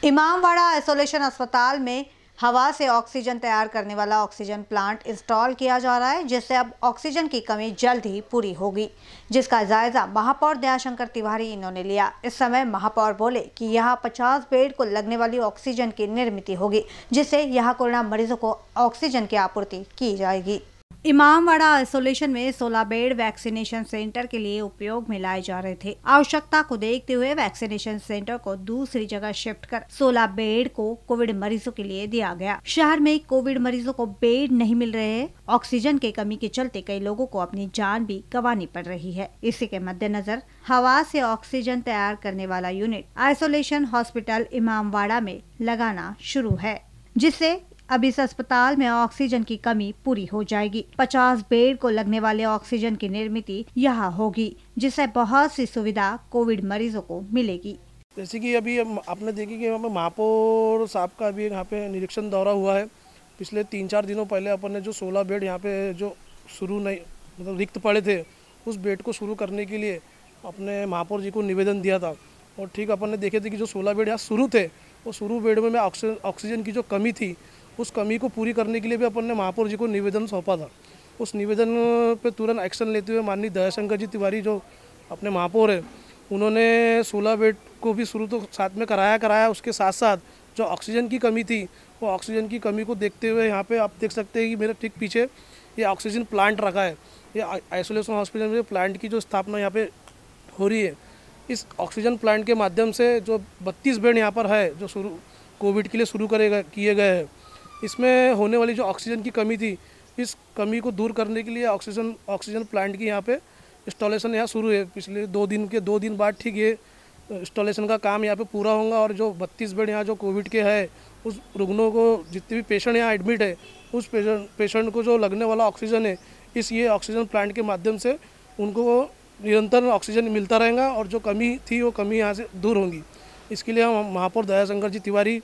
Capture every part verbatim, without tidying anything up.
Imamwada isolation अस्पताल में हवा से ऑक्सीजन तैयार करने वाला ऑक्सीजन प्लांट इंस्टॉल किया जा रहा है, जिससे अब ऑक्सीजन की कमी जल्द ही पूरी होगी, जिसका जायजा महापौर दयाशंकर तिवारी इन्होंने लिया। इस समय महापौर बोले कि यहाँ पचास बेड को लगने वाली ऑक्सीजन की निर्मित होगी, जिससे यहाँ कोरोना मरीजों को ऑक्सीजन की आपूर्ति की जाएगी। इमामवाड़ा आइसोलेशन में सोलह बेड वैक्सीनेशन सेंटर के लिए उपयोग में लाए जा रहे थे। आवश्यकता को देखते हुए वैक्सीनेशन सेंटर को दूसरी जगह शिफ्ट कर सोलह बेड को कोविड मरीजों के लिए दिया गया। शहर में कोविड मरीजों को बेड नहीं मिल रहे हैं। ऑक्सीजन की कमी के चलते कई लोगों को अपनी जान भी गंवानी पड़ रही है। इसी के मद्देनजर हवा से ऑक्सीजन तैयार करने वाला यूनिट आइसोलेशन हॉस्पिटल इमामवाड़ा में लगाना शुरू है, जिससे अब इस अस्पताल में ऑक्सीजन की कमी पूरी हो जाएगी। पचास बेड को लगने वाले ऑक्सीजन की निर्मित यहाँ होगी, जिससे बहुत सी सुविधा कोविड मरीजों को मिलेगी। जैसे कि अभी आपने देखी कि हमें महापौर साहब का अभी यहाँ पे निरीक्षण दौरा हुआ है। पिछले तीन चार दिनों पहले अपन ने जो सोलह बेड यहाँ पे जो शुरू नहीं मतलब रिक्त पड़े थे, उस बेड को शुरू करने के लिए अपने महापौर जी को निवेदन दिया था। और ठीक अपन ने देखे थे कि जो सोलह बेड यहाँ शुरू थे, वो शुरू बेड में ऑक्सीजन की जो कमी थी, उस कमी को पूरी करने के लिए भी अपन ने महापौर जी को निवेदन सौंपा था। उस निवेदन पे तुरंत एक्शन लेते हुए माननीय दयाशंकर जी तिवारी जो अपने महापौर है, उन्होंने सोलह बेड को भी शुरू तो साथ में कराया कराया उसके साथ साथ जो ऑक्सीजन की कमी थी, वो ऑक्सीजन की कमी को देखते हुए यहाँ पे आप देख सकते हैं कि मेरे ठीक पीछे ये ऑक्सीजन प्लांट रखा है। ये आइसोलेशन हॉस्पिटल में प्लांट की जो स्थापना यहाँ पे हो रही है, इस ऑक्सीजन प्लांट के माध्यम से जो बत्तीस बेड यहाँ पर है जो शुरू कोविड के लिए शुरू करे किए गए हैं, इसमें होने वाली जो ऑक्सीजन की कमी थी, इस कमी को दूर करने के लिए ऑक्सीजन ऑक्सीजन प्लांट की यहाँ पे इंस्टॉलेशन यहाँ शुरू है। पिछले दो दिन के दो दिन बाद ठीक ये इंस्टॉलेशन का काम यहाँ पे पूरा होगा और जो बत्तीस बेड यहाँ जो कोविड के है, उस रुग्णों को जितने भी पेशेंट यहाँ एडमिट है, उस पेशेंट पेशेंट को जो लगने वाला ऑक्सीजन है, इस ये ऑक्सीजन प्लांट के माध्यम से उनको निरंतर ऑक्सीजन मिलता रहेगा और जो कमी थी वो कमी यहाँ से दूर होगी। इसके लिए हम महापौर दयाशंकर जी तिवारी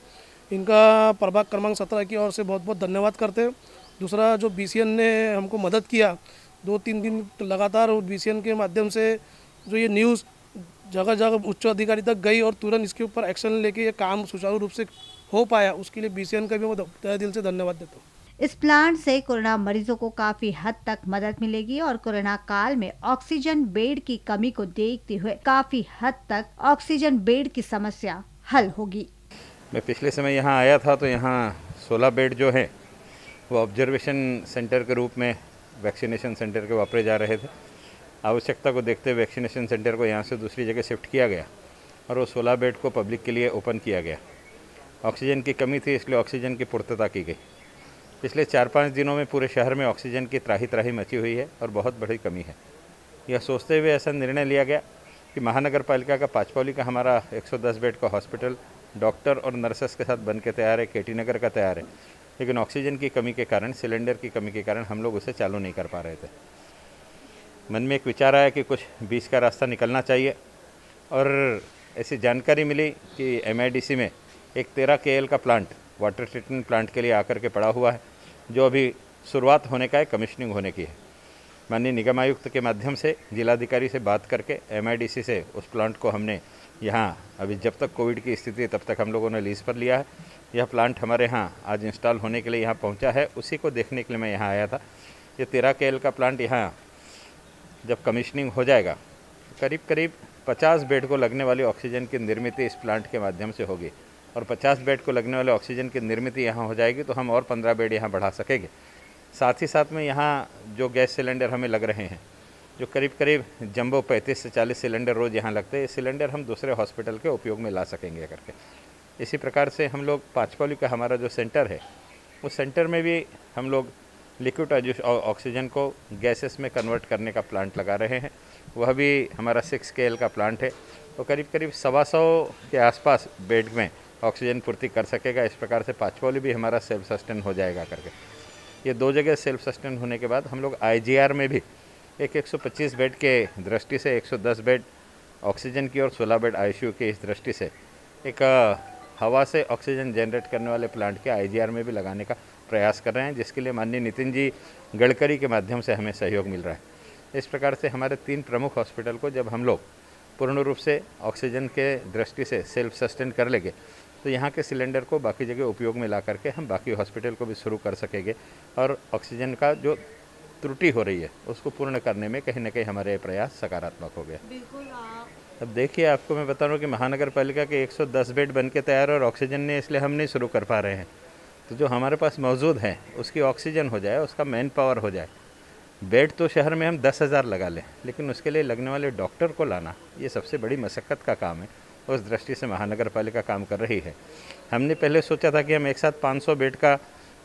इनका प्रभाग क्रमांक सत्रह की ओर से बहुत बहुत धन्यवाद करते हैं। दूसरा जो बीसीएन ने हमको मदद किया, दो तीन दिन लगातार बीसीएन के माध्यम से जो ये न्यूज़ जगह जगह उच्च अधिकारी तक गई और तुरंत इसके ऊपर एक्शन लेके ये काम सुचारू रूप से हो पाया, उसके लिए बीसीएन का भी मैं तहे दिल से धन्यवाद देता हूँ। इस प्लांट से कोरोना मरीजों को काफी हद तक मदद मिलेगी और कोरोना काल में ऑक्सीजन बेड की कमी को देखते हुए काफी हद तक ऑक्सीजन बेड की समस्या हल होगी। मैं पिछले समय यहाँ आया था तो यहाँ सोलह बेड जो है वो ऑब्जर्वेशन सेंटर के रूप में वैक्सीनेशन सेंटर के वापरे जा रहे थे। आवश्यकता को देखते हुए वैक्सीनेशन सेंटर को यहाँ से दूसरी जगह शिफ्ट किया गया और वो सोलह बेड को पब्लिक के लिए ओपन किया गया। ऑक्सीजन की कमी थी, इसलिए ऑक्सीजन की पूर्तता की गई। पिछले चार पाँच दिनों में पूरे शहर में ऑक्सीजन की त्राही त्राही मची हुई है और बहुत बड़ी कमी है। यह सोचते हुए ऐसा निर्णय लिया गया कि महानगर पालिका का पाँचपौली का हमारा एक सौ दस बेड का हॉस्पिटल डॉक्टर और नर्सेस के साथ बन के तैयार है, केटी नगर का तैयार है, लेकिन ऑक्सीजन की कमी के कारण, सिलेंडर की कमी के कारण हम लोग उसे चालू नहीं कर पा रहे थे। मन में एक विचार आया कि कुछ बीच का रास्ता निकलना चाहिए और ऐसी जानकारी मिली कि एमआईडीसी में एक तेरह के एल का प्लांट वाटर ट्रीटमेंट प्लांट के लिए आकर के पड़ा हुआ है, जो अभी शुरुआत होने का है, कमीशनिंग होने की है। माननीय निगम आयुक्त के माध्यम से जिलाधिकारी से बात करके एमआईडीसी से उस प्लांट को हमने यहाँ अभी जब तक कोविड की स्थिति है तब तक हम लोगों ने लीज पर लिया है। यह प्लांट हमारे यहाँ आज इंस्टॉल होने के लिए यहाँ पहुँचा है, उसी को देखने के लिए मैं यहाँ आया था। ये तेरह के एल का प्लांट यहाँ जब कमीशनिंग हो जाएगा, करीब करीब पचास बेड को लगने वाली ऑक्सीजन की निर्मित इस प्लांट के माध्यम से होगी और पचास बेड को लगने वाले ऑक्सीजन की निर्मित यहाँ हो जाएगी तो हम और पंद्रह बेड यहाँ बढ़ा सकेंगे। साथ ही साथ में यहाँ जो गैस सिलेंडर हमें लग रहे हैं, जो करीब करीब जंबो पैंतीस से चालीस सिलेंडर रोज़ यहाँ लगते हैं, सिलेंडर हम दूसरे हॉस्पिटल के उपयोग में ला सकेंगे करके। इसी प्रकार से हम लोग पाँचपौली का हमारा जो सेंटर है, उस सेंटर में भी हम लोग लिक्विड ऑक्सीजन को गैसेस में कन्वर्ट करने का प्लांट लगा रहे हैं। वह भी हमारा सिक्स के एल का प्लांट है, तो करीब करीब सवा सौ के आसपास बेड में ऑक्सीजन पूर्ति कर सकेगा। इस प्रकार से पाँचपौली भी हमारा सेल्फ सस्टेन हो जाएगा करके। ये दो जगह सेल्फ सस्टेन होने के बाद हम लोग आईजीआर में भी एक एक सौ पच्चीस बेड के दृष्टि से एक सौ दस बेड ऑक्सीजन की और सोलह बेड आईसीयू की इस दृष्टि से एक हवा से ऑक्सीजन जनरेट करने वाले प्लांट के आईजीआर में भी लगाने का प्रयास कर रहे हैं, जिसके लिए माननीय नितिन जी गडकरी के माध्यम से हमें सहयोग मिल रहा है। इस प्रकार से हमारे तीन प्रमुख हॉस्पिटल को जब हम लोग पूर्ण रूप से ऑक्सीजन के दृष्टि से सेल्फ सस्टेन कर लेंगे तो तो यहाँ के सिलेंडर को बाकी जगह उपयोग में ला करके हम बाकी हॉस्पिटल को भी शुरू कर सकेंगे और ऑक्सीजन का जो त्रुटि हो रही है उसको पूर्ण करने में कहीं ना कहीं हमारे प्रयास सकारात्मक हो गया। बिल्कुल। अब देखिए, आपको मैं बता रहा हूँ कि महानगर पालिका के एक सौ दस बेड बन के तैयार और ऑक्सीजन ने इसलिए हम नहीं शुरू कर पा रहे हैं। तो जो हमारे पास मौजूद है उसकी ऑक्सीजन हो जाए, उसका मैन पावर हो जाए। बेड तो शहर में हम दस हज़ार लगा लें, लेकिन उसके लिए लगने वाले डॉक्टर को लाना ये सबसे बड़ी मशक्क़त का काम है। उस दृष्टि से महानगर पालिका काम कर रही है। हमने पहले सोचा था कि हम एक साथ पाँच सौ बेड का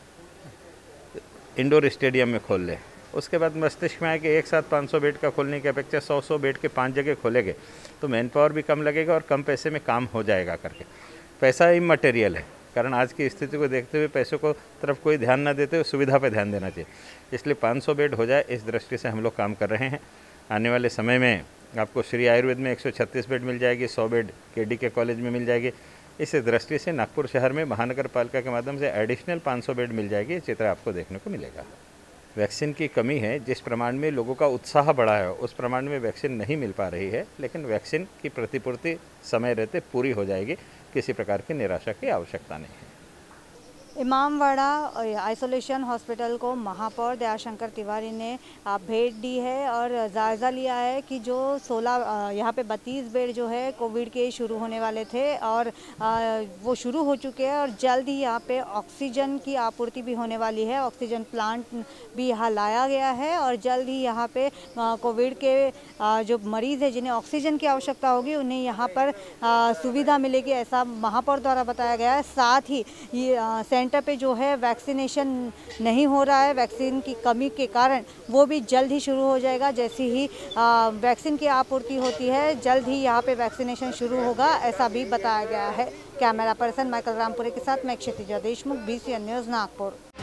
इंडोर स्टेडियम में खोल लें। उसके बाद मस्तिष्क में आया कि एक साथ पाँच सौ बेड का खोलने की अपेक्षा सौ सौ बेड के पांच जगह खोलेंगे तो मैन पावर भी कम लगेगा और कम पैसे में काम हो जाएगा करके। पैसा इमटेरियल है, कारण आज की स्थिति को देखते हुए पैसों को तरफ कोई ध्यान ना देते हुए सुविधा पर ध्यान देना चाहिए। इसलिए पाँच सौ बेड हो जाए, इस दृष्टि से हम लोग काम कर रहे हैं। आने वाले समय में आपको श्री आयुर्वेद में एक सौ छत्तीस बेड मिल जाएगी, सौ बेड के डी के कॉलेज में मिल जाएगी। इस दृष्टि से नागपुर शहर में महानगर पालिका के माध्यम से एडिशनल पाँच सौ बेड मिल जाएगी। चित्र आपको देखने को मिलेगा। वैक्सीन की कमी है, जिस प्रमाण में लोगों का उत्साह बढ़ा है उस प्रमाण में वैक्सीन नहीं मिल पा रही है, लेकिन वैक्सीन की प्रतिपूर्ति समय रहते पूरी हो जाएगी। किसी प्रकार की निराशा की आवश्यकता नहीं है। इमामवाड़ा आइसोलेशन हॉस्पिटल को महापौर दयाशंकर तिवारी ने भेंट दी है और जायज़ा लिया है कि जो सोलह यहाँ पे बत्तीस बेड जो है कोविड के शुरू होने वाले थे और वो शुरू हो चुके हैं और जल्द ही यहाँ पे ऑक्सीजन की आपूर्ति भी होने वाली है। ऑक्सीजन प्लांट भी यहाँ लाया गया है और जल्द ही यहाँ पे कोविड के जो मरीज़ है जिन्हें ऑक्सीजन की आवश्यकता होगी उन्हें यहाँ पर सुविधा मिलेगी, ऐसा महापौर द्वारा बताया गया है। साथ ही ये सेंटर पे जो है वैक्सीनेशन नहीं हो रहा है, वैक्सीन की कमी के कारण वो भी जल्द ही शुरू हो जाएगा। जैसी ही वैक्सीन की आपूर्ति होती है जल्द ही यहाँ पे वैक्सीनेशन शुरू होगा, ऐसा भी बताया गया है। कैमरा पर्सन माइकल रामपुरे के साथ मैं Kshitija Deshmukh, B C N news Nagpur.